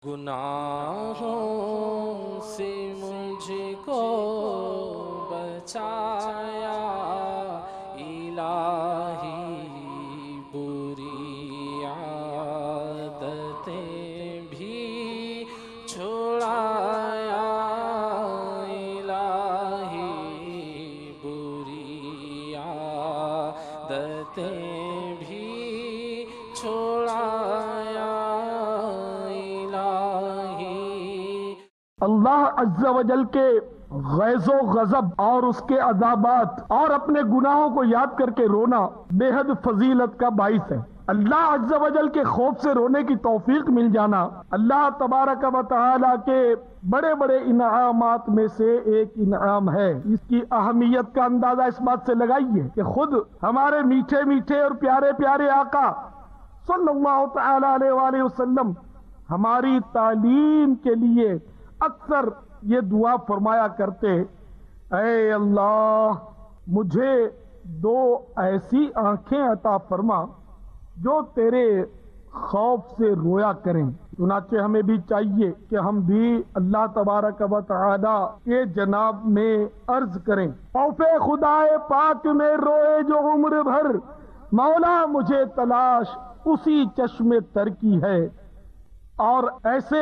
گناہوں سے مجھ کو بچایا الہی، بری عادتیں بھی چھڑایا الہی، بری عادتیں بھی چھڑایا الہی۔ اللہ عز و جل کے غیظ و غضب اور اس کے عذابات اور اپنے گناہوں کو یاد کر کے رونا بے حد فضیلت کا باعث ہے۔ اللہ عز و جل کے خوف سے رونے کی توفیق مل جانا اللہ تبارک و تعالی کے بڑے بڑے انعامات میں سے ایک انعام ہے۔ اس کی اہمیت کا اندازہ اس بات سے لگائیے کہ خود ہمارے میٹھے میٹھے اور پیارے پیارے آقا صلی اللہ تعالی علیہ وآلہ وسلم ہماری تعلیم کے لیے اکثر یہ دعا فرمایا کرتے، اے اللہ مجھے دو ایسی آنکھیں عطا فرما جو تیرے خوف سے رویا کریں۔ چنانچہ ہمیں بھی چاہیے کہ ہم بھی اللہ تبارک و تعالی کے جناب میں عرض کریں، خوف خدائے پاک میں روئے جو عمر بھر، مولا مجھے تلاش اسی چشم تر کی ہے۔ اور ایسے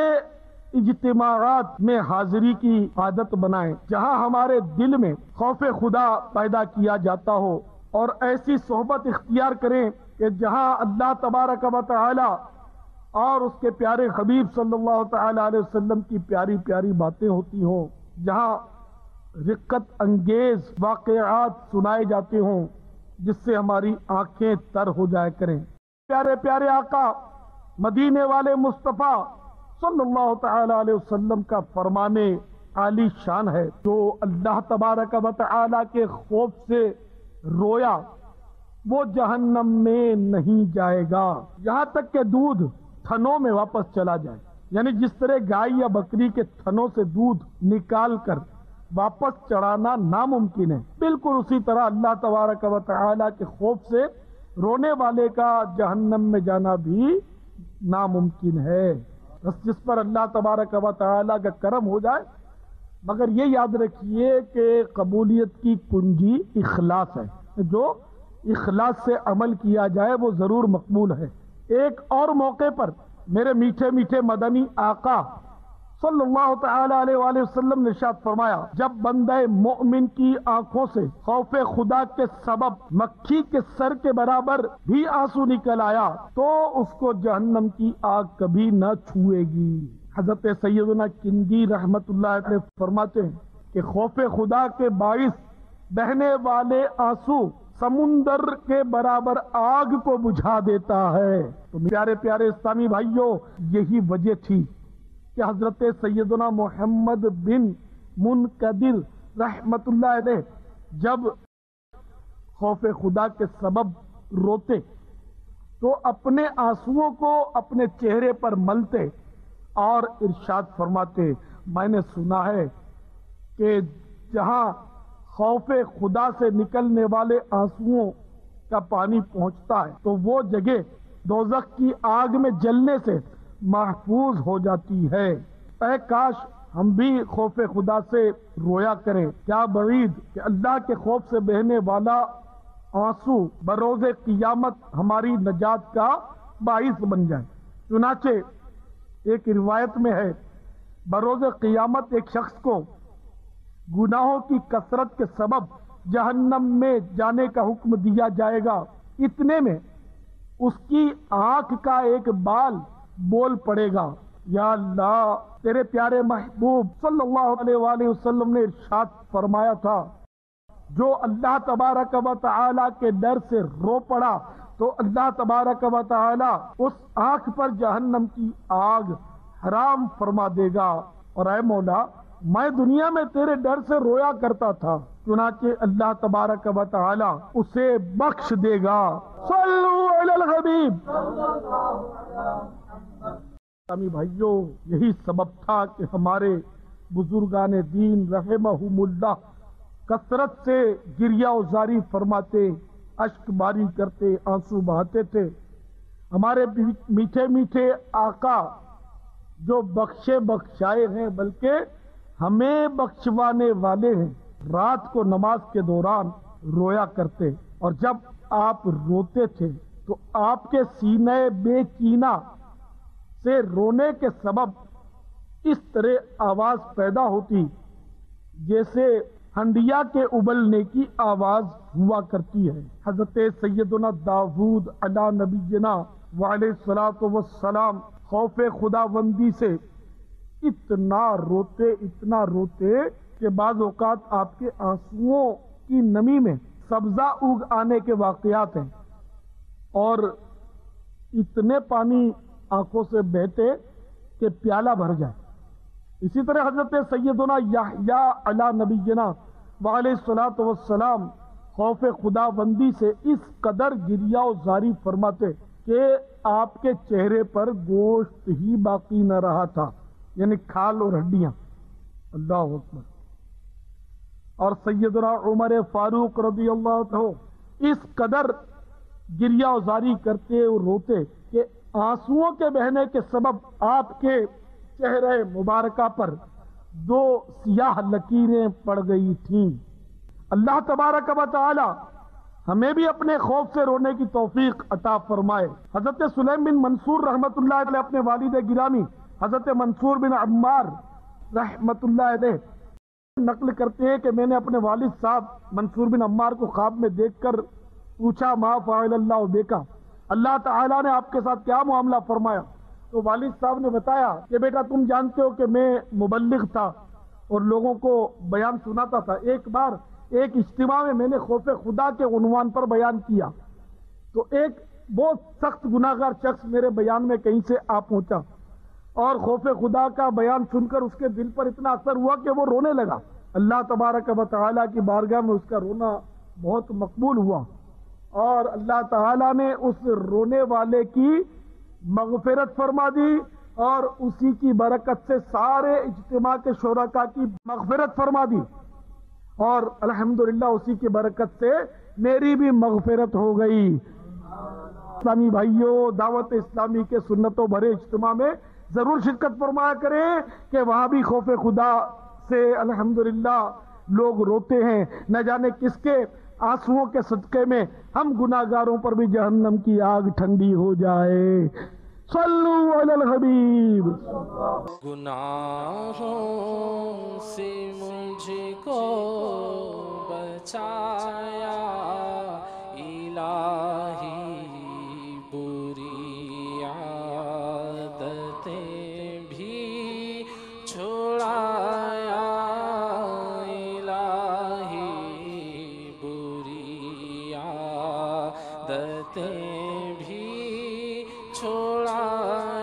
اجتماعات میں حاضری کی عادت بنائیں جہاں ہمارے دل میں خوف خدا پیدا کیا جاتا ہو، اور ایسی صحبت اختیار کریں کہ جہاں اللہ تبارک و تعالی اور اس کے پیارے حبیب صلی اللہ تعالی علیہ وسلم کی پیاری پیاری باتیں ہوتی ہوں، جہاں رقت انگیز واقعات سنائے جاتے ہوں جس سے ہماری آنکھیں تر ہو جائے کریں۔ پیارے پیارے آقا مدینے والے مصطفیٰ صلی اللہ تعالی علیہ وسلم کا فرمان عالی شان ہے، جو اللہ تبارک و تعالی کے خوف سے رویا وہ جہنم میں نہیں جائے گا یہاں تک کہ دودھ تھنوں میں واپس چلا جائے۔ یعنی جس طرح گائے یا بکری کے تھنوں سے دودھ نکال کر واپس چڑھانا ناممکن ہے، بالکل اسی طرح اللہ تبارک و تعالی کے خوف سے رونے والے کا جہنم میں جانا بھی ناممکن ہے۔ بس جس پر اللہ تبارک و تعالی کا کرم ہو جائے، مگر یہ یاد رکھیے کہ قبولیت کی کنجی اخلاص ہے، جو اخلاص سے عمل کیا جائے وہ ضرور مقبول ہے۔ ایک اور موقع پر میرے میٹھے میٹھے مدنی آقا صلی اللہ تعالی علیہ وآلہ وسلم نے ارشاد فرمایا، جب بندہ مومن کی آنکھوں سے خوف خدا کے سبب مکھی کے سر کے برابر بھی آنسو نکل آیا تو اس کو جہنم کی آگ کبھی نہ چھوئے گی۔ حضرت سیدنا کندی رحمت اللہ علیہ فرماتے ہیں کہ خوف خدا کے باعث بہنے والے آنسو سمندر کے برابر آگ کو بجھا دیتا ہے۔ تو پیارے پیارے اسلامی بھائیوں، یہی وجہ تھی کہ حضرت سیدنا محمد بن منقدر رحمت اللہ علیہ جب خوف خدا کے سبب روتے تو اپنے آنسوؤں کو اپنے چہرے پر ملتے اور ارشاد فرماتے، میں نے سنا ہے کہ جہاں خوف خدا سے نکلنے والے آنسوؤں کا پانی پہنچتا ہے تو وہ جگہ دوزخ کی آگ میں جلنے سے محفوظ ہو جاتی ہے۔ اے کاش ہم بھی خوف خدا سے رویا کریں۔ کیا بعید کہ اللہ کے خوف سے بہنے والا آنسو بروز قیامت ہماری نجات کا باعث بن جائے۔ چنانچہ ایک روایت میں ہے، بروز قیامت ایک شخص کو گناہوں کی کثرت کے سبب جہنم میں جانے کا حکم دیا جائے گا، اتنے میں اس کی آنکھ کا ایک بال بول پڑے گا، یا اللہ تیرے پیارے محبوب صلی اللہ علیہ وآلہ وسلم نے ارشاد فرمایا تھا، جو اللہ تبارک و تعالی کے ڈر سے رو پڑا تو اللہ تبارک و تعالی اس آنکھ پر جہنم کی آگ حرام فرما دے گا۔ اور اے مولا میں دنیا میں تیرے ڈر سے رویا کرتا تھا، چنانچہ اللہ تبارک و تعالی اسے بخش دے گا۔ صلو علی الحبیب۔ اسلامی بھائیوں، یہی سبب تھا کہ ہمارے بزرگان دین رحمہم اللہ کثرت سے گریہ وزاری فرماتے، اشک باری کرتے، آنسو بہاتے تھے۔ ہمارے میٹھے میٹھے آقا جو بخشے بخشائے ہیں بلکہ ہمیں بخشوانے والے ہیں۔ رات کو نماز کے دوران رویا کرتے، اور جب آپ روتے تھے تو آپ کے سینے بے کینہ سے رونے کے سبب اس طرح آواز پیدا ہوتی جیسے ہنڈیا کے ابلنے کی آواز ہوا کرتی ہے۔ حضرت سیدنا داؤد علی نبینا وعلیہ الصلوۃ والسلام خوف خدا بندی سے اتنا روتے کہ بعض اوقات آپ کے آنسوؤں کی نمی میں سبزہ اگ آنے کے واقعات ہیں، اور اتنے پانی آنکھوں سے بہتے کہ پیالہ بھر جائے۔ اسی طرح حضرت سیدنا یحییٰ علی نبینا وعلیہ الصلوۃ والسلام خوف خدا بندی سے اس قدر گریہ و زاری فرماتے کہ آپ کے چہرے پر گوشت ہی باقی نہ رہا تھا، یعنی کھال اور ہڈیاں۔ اللہ اکبر۔ اور سیدنا عمر فاروق رضی اللہ عنہ اس قدر گریہ و زاری کرتے اور روتے کہ آنسوؤں کے بہنے کے سبب آپ کے چہرے مبارکہ پر 2 سیاہ لکیریں پڑ گئی تھیں۔ اللہ تبارک و تعالی ہمیں بھی اپنے خوف سے رونے کی توفیق عطا فرمائے۔ حضرت سلیم بن منصور رحمت اللہ علیہ اپنے والد گرامی حضرت منصور بن عمار رحمت اللہ علیہ نقل کرتے ہیں کہ میں نے اپنے والد صاحب منصور بن عمار کو خواب میں دیکھ کر پوچھا ما فعل اللہ بیکا، اللہ تعالیٰ نے آپ کے ساتھ کیا معاملہ فرمایا؟ تو والد صاحب نے بتایا کہ بیٹا تم جانتے ہو کہ میں مبلغ تھا اور لوگوں کو بیان سناتا تھا۔ ایک بار ایک اجتماع میں میں نے خوف خدا کے عنوان پر بیان کیا تو ایک بہت سخت گناہگار شخص میرے بیان میں کہیں سے آ پہنچا، اور خوف خدا کا بیان سن کر اس کے دل پر اتنا اثر ہوا کہ وہ رونے لگا۔ اللہ تبارک و تعالیٰ کی بارگاہ میں اس کا رونا بہت مقبول ہوا، اور اللہ تعالیٰ نے اس رونے والے کی مغفرت فرما دی، اور اسی کی برکت سے سارے اجتماع کے شرکاء کی مغفرت فرما دی، اور الحمدللہ اسی کی برکت سے میری بھی مغفرت ہو گئی۔ اسلامی بھائیوں، دعوت اسلامی کے سنتوں بھرے اجتماع میں ضرور شرکت فرمایا کریں کہ وہاں بھی خوف خدا سے الحمدللہ لوگ روتے ہیں۔ نہ جانے کس کے آنسوؤں کے صدقے میں ہم گناہگاروں پر بھی جہنم کی آگ ٹھنڈی ہو جائے۔ صلو علی الحبیب۔ گناہوں سے مجھ کو بچایا الہی، بری عادتیں بھی چھڑایا الہی، بری عادتیں بھی چھڑایا